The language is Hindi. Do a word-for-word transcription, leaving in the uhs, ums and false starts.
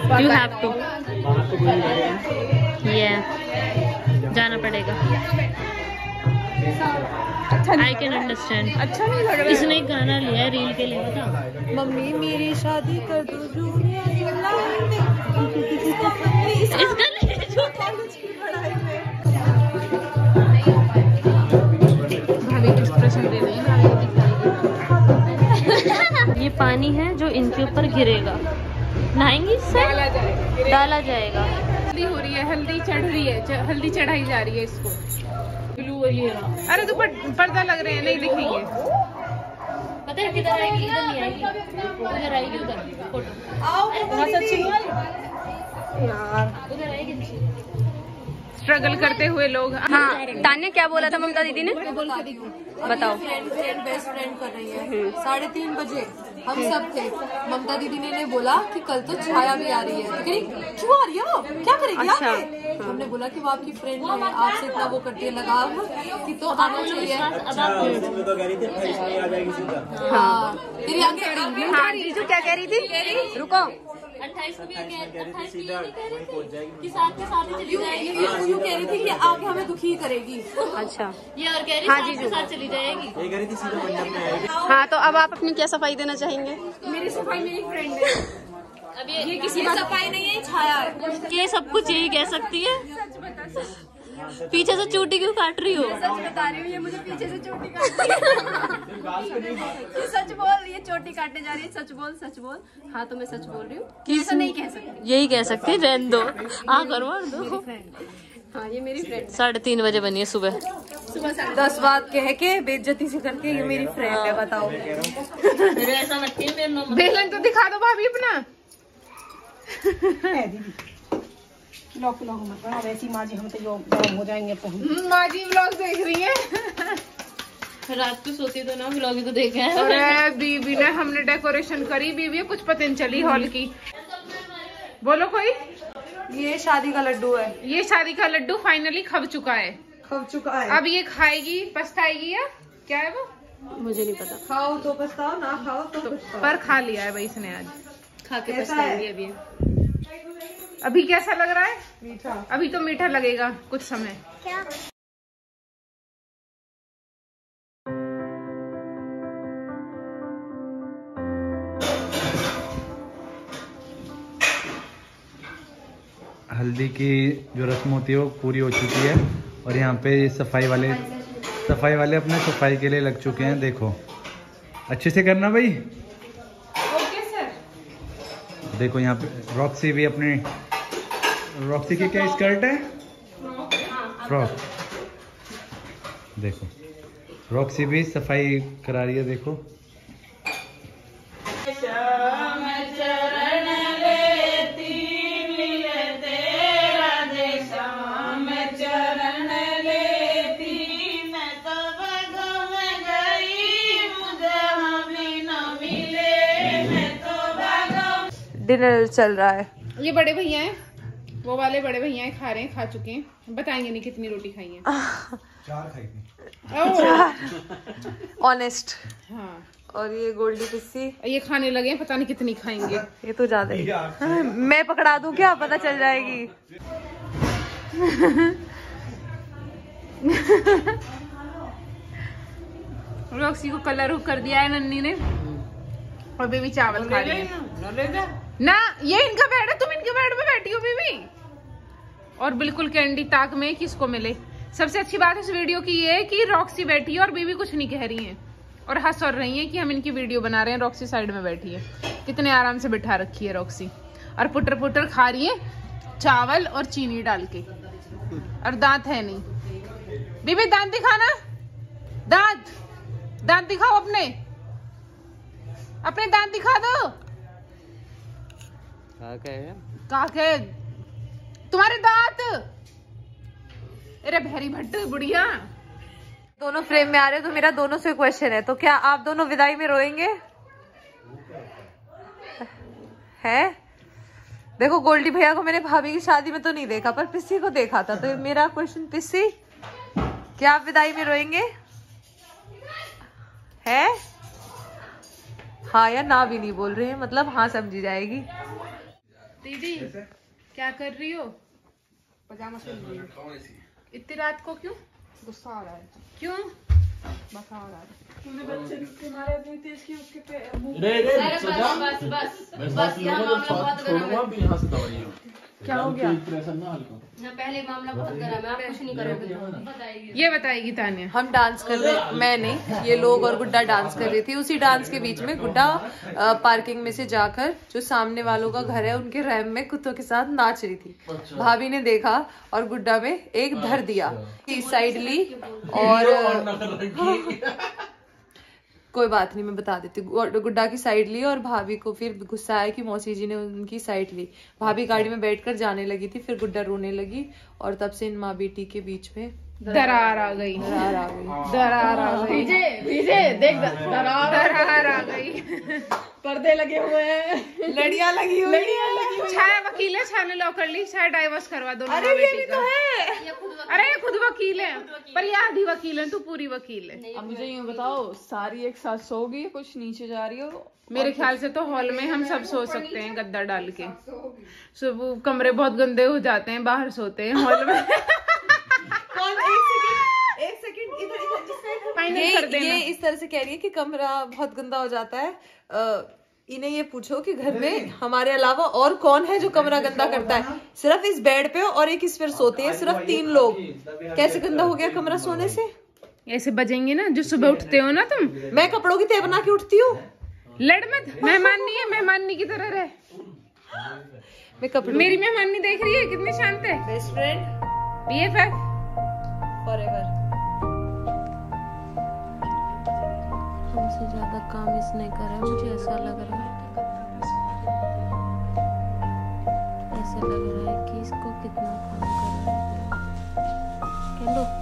यू हैव टू, ये जाना पड़ेगा। I can understand. अच्छा नहीं लग रहा। इसने एक गाना लिया है रील के लिए, बता। मम्मी मेरी शादी कर दो जूनियर इसका ये पानी है जो इनके ऊपर गिरेगा, नहाएंगी इससे, डाला जाएगा, डाला जाएगा। हल्दी हो रही है, हल्दी चढ़ रही है, हल्दी चढ़ाई जा रही है इसको। ब्लू ये रहा। अरे तो पर्दा लग रहे हैं, नहीं दिखेंगे। पता है किधर आएगी? इधर नहीं आएगी, उधर आएगी, उधर फोटो। बहुत अच्छी यार, उधर आएगी। स्ट्रगल करते हुए लोग। हाँ, तान्या क्या बोला था ममता दीदी ने? बताओ। फ्रेंड फ्रेंड बेस्ट फ्रेंड कर रही है। साढ़े तीन बजे हम सब थे। ममता दीदी ने बोला कि कल तो छाया भी आ रही है। तो कहीं क्यों आ रही है, क्या करेगी अच्छा। आके? हमने बोला कि वो आपकी फ्रेंड है, आपसे इतना वो करती है लगाव कि तो आना चाहिए। हाँ, तेरी आगे। हाँ जीजू क्या कह रही थी? रुको। अट्ठाईस को भी कह रही थी कि आगे हमें दुखी करेगी। अच्छा, ये और कह रही हाँ जीजू साथ चली जाएगी। हाँ, तो अब आप अपनी क्या सफाई देना चाहेंगे? मेरी सफाई मेरी फ्रेंड है। अब ये, ये किसी की सफाई नहीं है, छाया है। ये सब कुछ यही कह सकती है। पीछे से चोटी क्यों काट रही हो? सच बता रही हूँ, ये मुझे पीछे से चोटी काट रही है। ये सच बोल, ये चोटी काटने जा रही है। सच बोल, सच बोल। हाँ तो मैं सच बोल रही हूँ, ऐसा नहीं कह सकती। यही कह सकती, रहने दो, आ कर मार दो। हाँ ये मेरी फ्रेंड। साढ़े तीन बजे बनी है सुबह। सुबह दस बात कह के बेइज्जती से करके ये मेरी फ्रेंड है, बताओ। ऐसा मत कहिए, मेरा नाम बेलन तो दिखा दो भाभी अपना। व्लॉग व्लॉग मत बना, वैसी माँ जी हम तो यो हो जाएंगे। तो माँ जी व्लॉग देख रही है। रात को सोती तो ना व्लॉग ही तो देखे हैं। अरे बीबी ने, हमने डेकोरेशन करी, बीबी कुछ पता नहीं चली हॉल की। बोलो कोई। ये शादी का लड्डू है। ये शादी का लड्डू फाइनली खब चुका है, खब चुका है। अब ये खाएगी, पछताएगी या क्या है वो, मुझे नहीं पता। खाओ तो पछताओ, ना खाओ तो पछताओ। पर खा लिया है भाई इसने आज, खा के पछताएंगी अभी। अभी कैसा लग रहा है? मीठा। अभी तो मीठा लगेगा कुछ समय। क्या? हल्दी की जो रस्म होती है वो पूरी हो चुकी है और यहाँ पे सफाई वाले सफाई वाले अपने सफाई के लिए लग चुके हैं। देखो अच्छे से करना भाई। Okay sir. देखो यहाँ पे रॉक्सी भी अपने, रॉक्सी की क्या स्कर्ट है, फ्रॉक। देखो रॉक्सी भी सफाई करा रही है। देखो डिनर चल रहा है। ये बड़े भैया हैं, वो वाले बड़े भैया हैं, खा रहे हैं, खा चुके हैं। बताएंगे नहीं कितनी रोटी खाई है। चार खाई थी। ऑनेस्ट। हाँ। और ये गोल्डी पिस्सी, ये खाने लगे हैं, पता नहीं कितनी खाएंगे। ये तो ज्यादा ही। हाँ, मैं पकड़ा दूं क्या, पता चल जाएगी। रॉक्सी को कलर कर दिया है नन्नी ने, और बेबी चावल खा रही है ना। ये इनका बेड है, तुम इनके बेड पे बैठी हो बेबी। और बिल्कुल कैंडी ताक में किसको मिले। सबसे अच्छी बात इस वीडियो की ये है कि रॉक्सी बैठी है और बेबी कुछ नहीं कह रही है और हंस और रही है कि हम इनकी वीडियो बना रहे हैं। रॉक्सी साइड में बैठी है, कितने आराम से बिठा रखी है रॉक्सी, और पुटर पुटर खा रही है चावल और चीनी डाल के। और दांत है नहीं। बेबी दांत दिखाना, दांत दांत दिखाओ, अपने अपने दांत दिखा दो। काके तुम्हारे दांत, अरे भैरी भट्ट बुढ़िया। दोनों फ्रेम में आ रहे हो तो मेरा दोनों से क्वेश्चन है, तो क्या आप दोनों विदाई में रोएंगे? है देखो गोल्डी भैया को मैंने भाभी की शादी में तो नहीं देखा, पर पिस्सी को देखा था। तो मेरा क्वेश्चन, पिस्सी क्या आप विदाई में रोएंगे? है हाँ या ना भी नहीं बोल रहे हैं, मतलब हाँ समझी जाएगी। दीदी क्या कर रही हो? पजामा सिल रही हूँ। इतनी रात को क्यों? गुस्सा आ रहा है, क्यों? बस आ रहा है। तूने बच्चे तुम्हारे इतनी तेज की उसके पे मुंह बस बस बस यहाँ मामला बहुत गर्म है। क्या हो गया? यहाँ पहले मामला बहुत गर्म है, आप कुछ नहीं करोगे। बताइए। ये बताएगी तानिया। हम डांस कर रहे, मैं नहीं, ये लोग और गुड्डा डांस कर रही थी। उसी डांस के बीच में गुड्डा अ, पार्किंग में से जाकर जो सामने वालों का घर है उनके रैम में कुत्तों के साथ नाच रही थी। भाभी ने देखा और गुड्डा में एक धर दिया, इस साइड ली और कोई बात नहीं, मैं बता देती हूँ। गुड्डा की साइड ली और भाभी को फिर गुस्सा आया कि मौसी जी ने उनकी साइड ली। भाभी गाड़ी में बैठकर जाने लगी थी, फिर गुड्डा रोने लगी और तब से इन माँ बेटी के बीच में दरार आ गई। दरार आ गई। दरार आ गई। विजय विजय देख दरार दरार आ गई। पर्दे लगे हुए हैं, लड़ियां लगी हुई है। छाया वकील है, छाया ने लॉ कर ली, छाया डाइवोर्स करवा दो। अरे ये भी तो है। अरे ये खुद वकील है, पर ये आधी वकील है, तू पूरी वकील है। अब मुझे यूँ बताओ, सारी एक साथ सोगी, कुछ नीचे जा रही हो? मेरे ख्याल से तो हॉल में हम सब सो सकते हैं गद्दा डाल के। सो वो कमरे बहुत गंदे हो जाते हैं, बाहर सोते हैं हॉल में। एक सेकंड इधर इधर इस साइड फाइनल ये, कर देना। ये इस तरह से कह रही है कि कमरा बहुत गंदा हो जाता है। आ, इन्हें ये पूछो कि घर में हमारे अलावा और कौन है जो कमरा गंदा करता है? सिर्फ इस बेड पे और एक इस पर सोते हैं, सिर्फ तीन लोग। कैसे गंदा हो गया कमरा सोने से? ऐसे बजेंगे ना जो सुबह उठते हो ना तुम। मैं कपड़ों की तह बना के उठती हूँ। लड़ मत, मेहमानी है, मेहमानी की तरह रहे। मैं कपड़ों मेरी मेहमानी देख रही है कितनी शांत है। Best friend BFF forever. हमसे ज्यादा काम इसने करा है, मुझे ऐसा लग रहा है। ऐसा लग रहा है कि इसको कितना काम करना है।